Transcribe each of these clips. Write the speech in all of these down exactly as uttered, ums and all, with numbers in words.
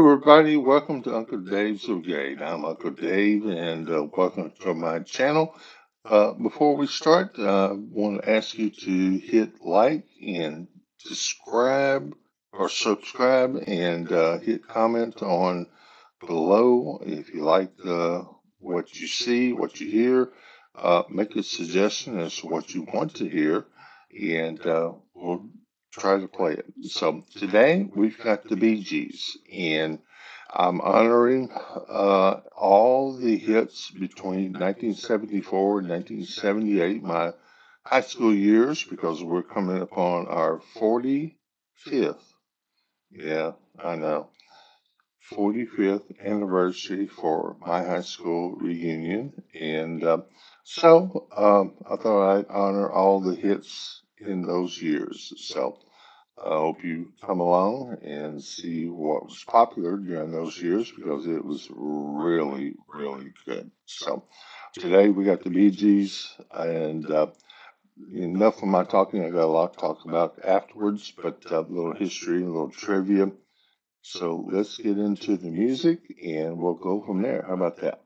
everybody. Welcome to Uncle Dave's Brigade. I'm Uncle Dave, and uh, welcome to my channel. Uh, before we start, uh, I want to ask you to hit like and subscribe or subscribe and uh, hit comment on below if you like uh, what you see, what you hear. Uh, make a suggestion as to what you want to hear, and uh, we'll try to play it. So today we've got the Bee Gees, and I'm honoring uh, all the hits between nineteen seventy-four and nineteen seventy-eight, my high school years, because we're coming upon our forty-fifth. Yeah, I know. forty-fifth anniversary for my high school reunion. And uh, so um, I thought I'd honor all the hits in those years. So I hope you come along and see what was popular during those years because it was really, really good. So today we got the Bee Gees, and uh, enough of my talking. I got a lot to talk about afterwards, but uh, a little history, a little trivia. So let's get into the music and we'll go from there. How about that?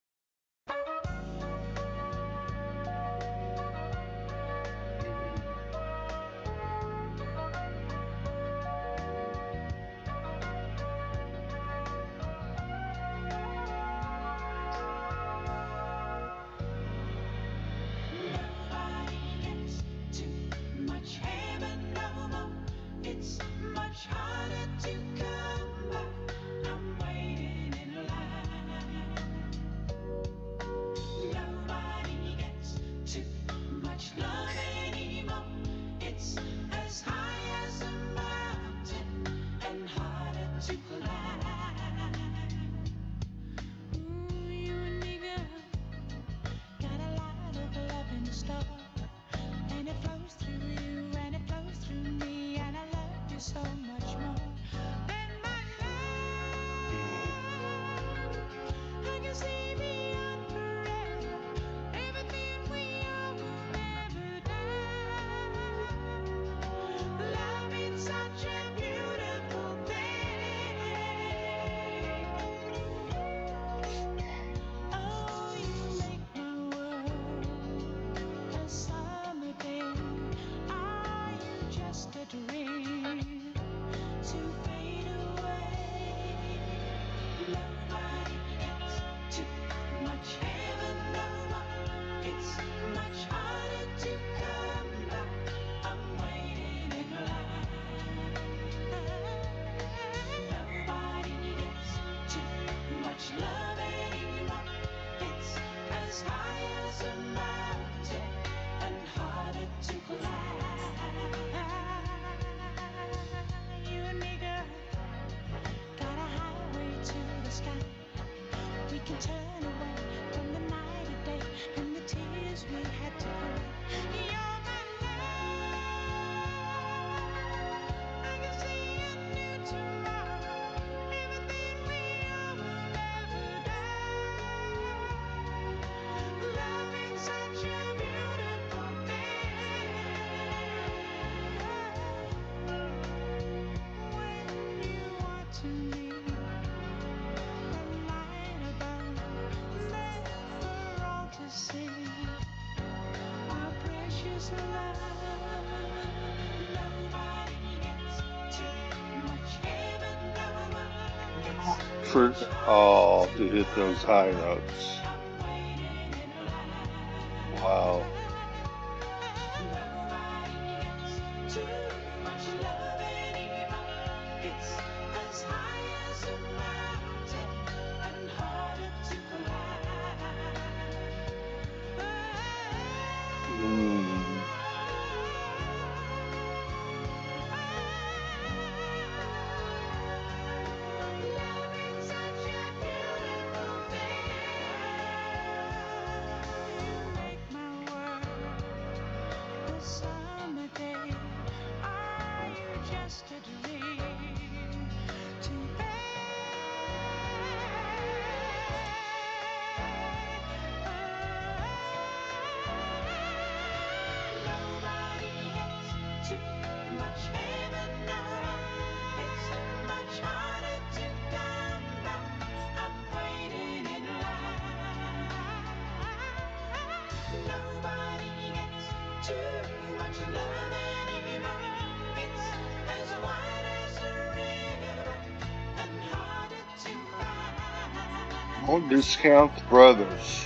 First, oh, to hit those high notes. Wow. Mm. Nobody gets too much love anymore. It's as wide as a river and harder to find. Don't discount the brothers.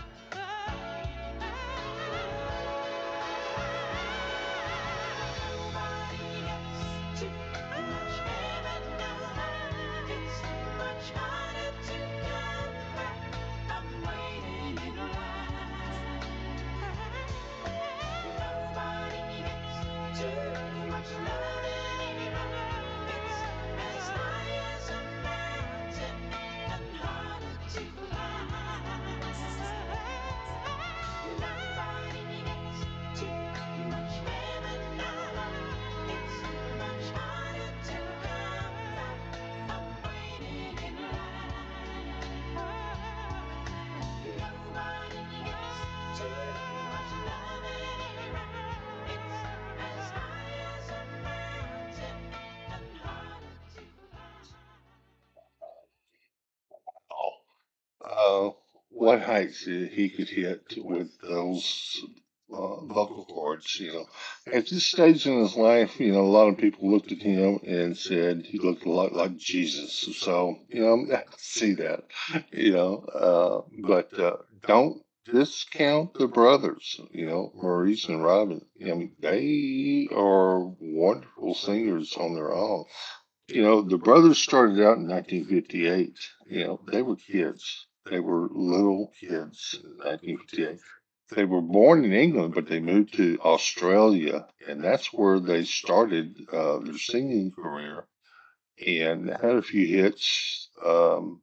Uh, what heights he could hit with those uh, vocal cords, you know. At this stage in his life, you know, a lot of people looked at him and said he looked a lot like Jesus. So, you know, I can see that, you know. Uh, but uh, don't discount the brothers, you know, Maurice and Robin. I mean, they are wonderful singers on their own. You know, the brothers started out in nineteen fifty-eight. You know, they were kids. They were little kids in nineteen fifty-eight. They were born in England, but they moved to Australia, and that's where they started uh, their singing career and had a few hits, um,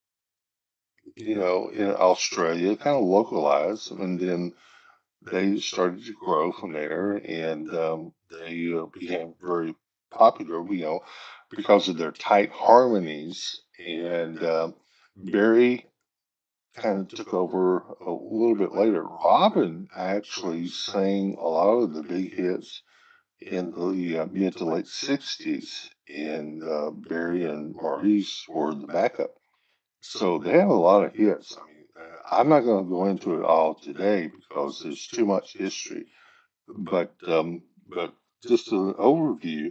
you know, in Australia, kind of localized, and then they started to grow from there, and um, they uh, became very popular, you know, because of their tight harmonies. And um, Barry kind of took over a little bit later. Robin actually sang a lot of the big hits in the uh, mid to late sixties, and uh, Barry and Maurice were the backup. So they have a lot of hits. I mean, uh, I'm not going to go into it all today because there's too much history. But um, but just an overview,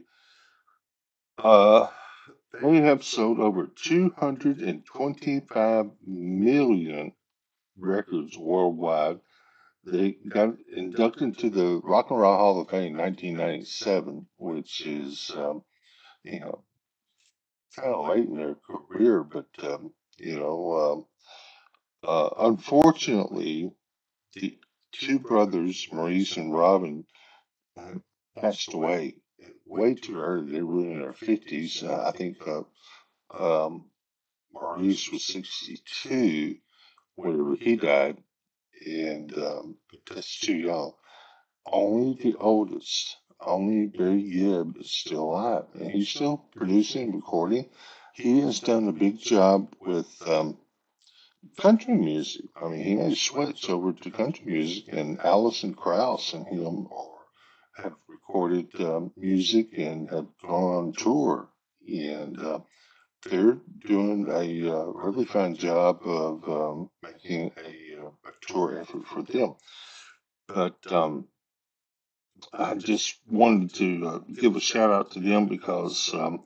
uh, they have sold over two hundred twenty-five million records worldwide. They got inducted into the Rock and Roll Hall of Fame in nineteen ninety-seven, which is um, you know kind of late in their career, but um, you know. Um, uh, unfortunately, the two brothers, Maurice and Robin, uh, passed away way too early. They were in their fifties. Uh, I think uh, um, Maurice was sixty-two whenever he died, and um, that's too young. Only the oldest, only Barry Gibb is still alive, and he's still producing, recording. He has done a big job with um, country music. I mean, he made a switch over to country music, and Alison Krauss and him are, have recorded um, music and have gone on tour. And uh, they're doing a uh, really fine job of um, making a, uh, a tour effort for them. But um, I just wanted to uh, give a shout out to them because um,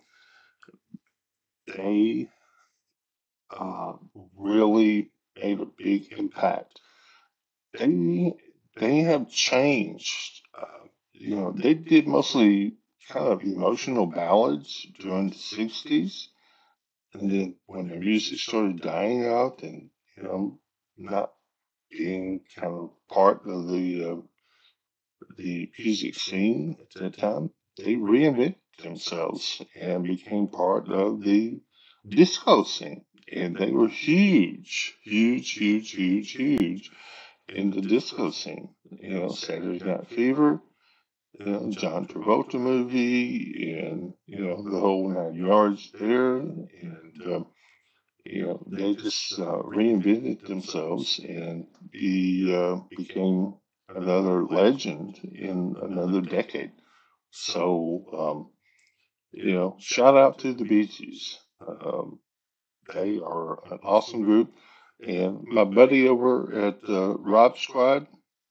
they uh, really made a big impact. They they have changed. Uh, you know, they did mostly kind of emotional ballads during the sixties, and then when the music started dying out and you know not being kind of part of the uh, the music scene at that time, they reinvented themselves and became part of the disco scene. And they were huge, huge, huge, huge, huge in the disco scene. You know, Saturday Night Fever, you know, John Travolta movie, and you know the whole nine yards there. And um, you know, they just uh, reinvented themselves and be, uh, became another legend in another decade. So, um, you know, shout out to the Bee Gees. Um, they are an awesome group. And my buddy over at uh, Rob Squad,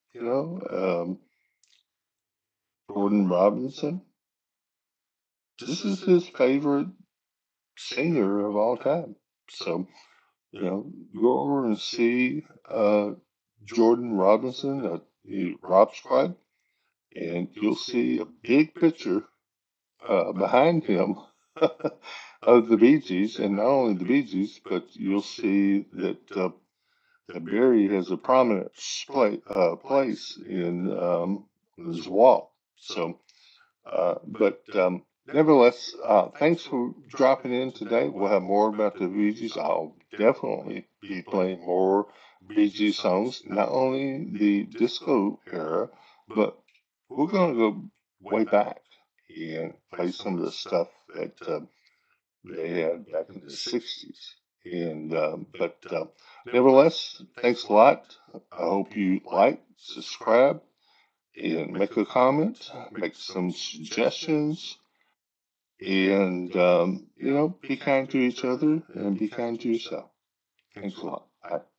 you know, um, Jordan Robinson. This is his favorite singer of all time. So, you know, go over and see uh, Jordan Robinson at the Rob Squad, and you'll see a big picture uh, behind him of the Bee Gees, and not only the Bee Gees, but you'll see that uh, that Barry has a prominent splay, uh, place in um, his wall. So, uh, but um, nevertheless, uh, thanks for dropping in today. We'll have more about the Bee Gees. I'll definitely be playing more Bee Gees songs, not only the disco era, but we're going to go way back and play some of the stuff that uh, they had back in the sixties. And um, but uh, nevertheless, thanks a lot. I hope you like, subscribe, and make a comment, make some suggestions, and um, you know, be kind to each other and be kind to yourself. Thanks a lot. Bye.